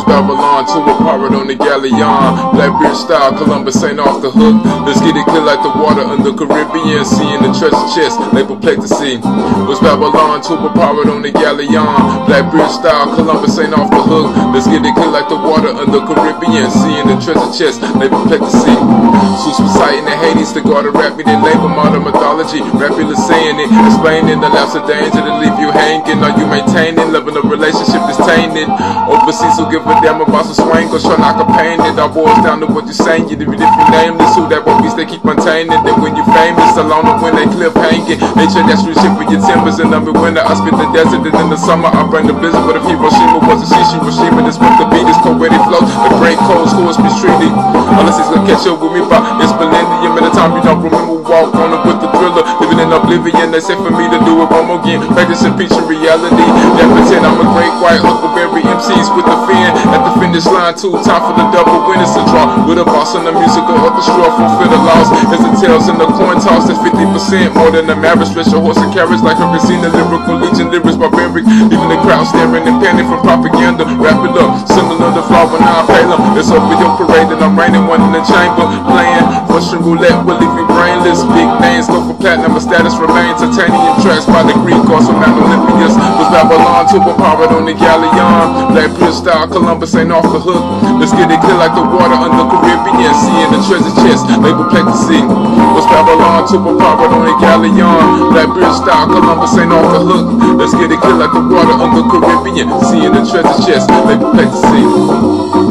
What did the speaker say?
Babylon to a pirate on the galleon. Blackbeard style, Columbus ain't off the hook. Let's get it clear like the water under Caribbean Sea in the treasure chest, they perplex see. Was Babylon to a pirate on the galleon. Blackbeard style, Columbus ain't off the hook. Let's get it clear like the water under Caribbean Sea in the treasure chest, they perplex see. Zeus Poseidon and Hades, the god of rap, me they label modern mythology. Rapulous saying it, explaining the lapse of danger to leave you hanging. Are you maintaining, loving a relationship that's tainted? Overseas who give a damn about some swangles, try knock a pain. It all boils down to what you're saying. Even if you nameless, who that one piece they keep maintaining. Then when you're famous, alone or when they clip hanging, they trade that street shit for your timbers. And I'm in winter, I spit the desert, and in the summer I bring the blizzard. But if Hiroshima wasn't Hiroshima, this what the beat is poetic flow. The great cold schools mistreated. Unless he's gonna catch up with me by this millennium. At the time you don't remember, walk on it with the thriller. Living in oblivion, they say for me to do it one more again. Practicing picture reality. That pretend I'm a great white Huckleberry MCs with the fin at the finish line. Too time for the double win. It's a draw with a boss on the musical orchestra. Fulfill the loss as the tails in the coin toss. At 50% more than the marriage. Stretch a horse and carriage like Hurricane. Lyrical legion, lyrics barbaric. Leaving the crowd staring and panic from propaganda. Wrap it up, similar to flower when I pay them. It's over your parade and I'm reigning one in the chamber. Playing Russian roulette will leave you brainless. Big names go for platinum, but status remains. Titanium tracks by the Greek gods from Mount Olympus. Was Babylon to a pirate on the galleon. Blackbeard style, Columbus ain't off the hook. Let's get it clear like the water under Caribbean Sea in the treasure chest, they perplex to see. Was Babylon to a pirate on the galleon. Blackbeard style, Columbus ain't off the hook. Let's get it clear like the water under Caribbean Sea in the treasure chest, they perplex to see.